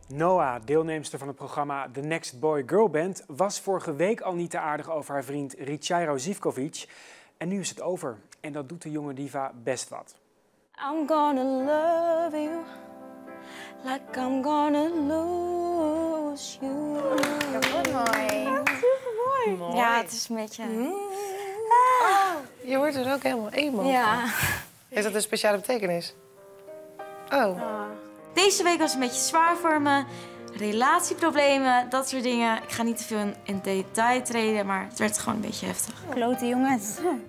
Noah, deelnemster van het programma The Next Boy Girl Band, was vorige week al niet te aardig over haar vriend Richairo Zivkovic. En nu is het over. En dat doet de jonge diva best wat. I'm gonna love you like I'm gonna lose you. Dat wordt mooi. Mooi. Ja, het is een beetje... Je wordt er ook helemaal emo. Ja. Heeft dat een speciale betekenis? Oh. Deze week was een beetje zwaar voor me. Relatieproblemen, dat soort dingen. Ik ga niet te veel in detail treden, maar het werd gewoon een beetje heftig. Klote jongens.